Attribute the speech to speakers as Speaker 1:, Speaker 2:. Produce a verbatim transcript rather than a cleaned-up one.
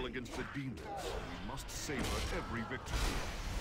Speaker 1: against the demons. We must savor every victory.